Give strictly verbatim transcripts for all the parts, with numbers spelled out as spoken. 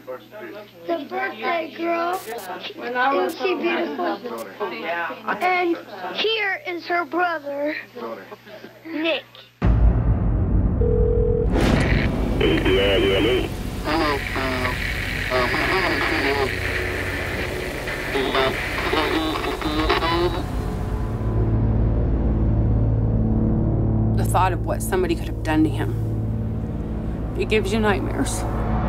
The birthday girl. Isn't she beautiful? And here is her brother, Nick. The thought of what somebody could have done to him, it gives you nightmares.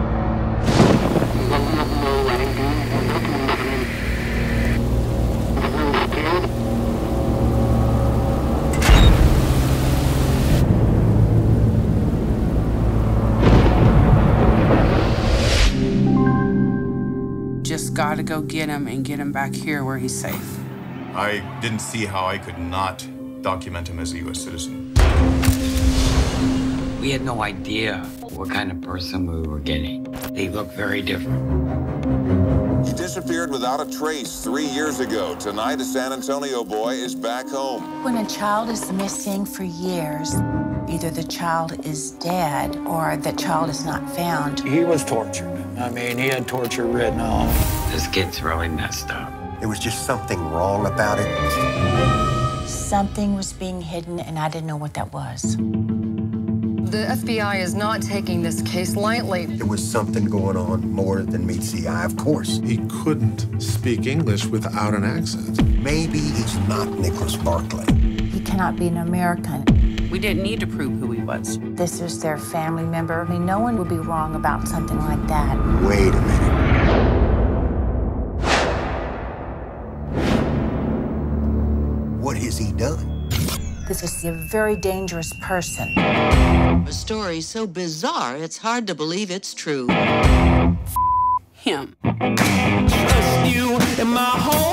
Just gotta go get him and get him back here where he's safe. I didn't see how I could not document him as a U S citizen. We had no idea what kind of person we were getting. They looked very different. He disappeared without a trace three years ago. Tonight, a San Antonio boy is back home. When a child is missing for years, either the child is dead or the child is not found. He was tortured. I mean, he had torture written off. This kid's really messed up. There was just something wrong about it. Something was being hidden, and I didn't know what that was. The F B I is not taking this case lightly. There was something going on more than meets the eye, of course. He couldn't speak English without an accent. Maybe he's not Nicholas Barclay. He cannot be an American. We didn't need to prove who he was. This is their family member. I mean, no one would be wrong about something like that. Wait a minute. What has he done? This is a very dangerous person. A story so bizarre, it's hard to believe it's true. Him. Just you in my home.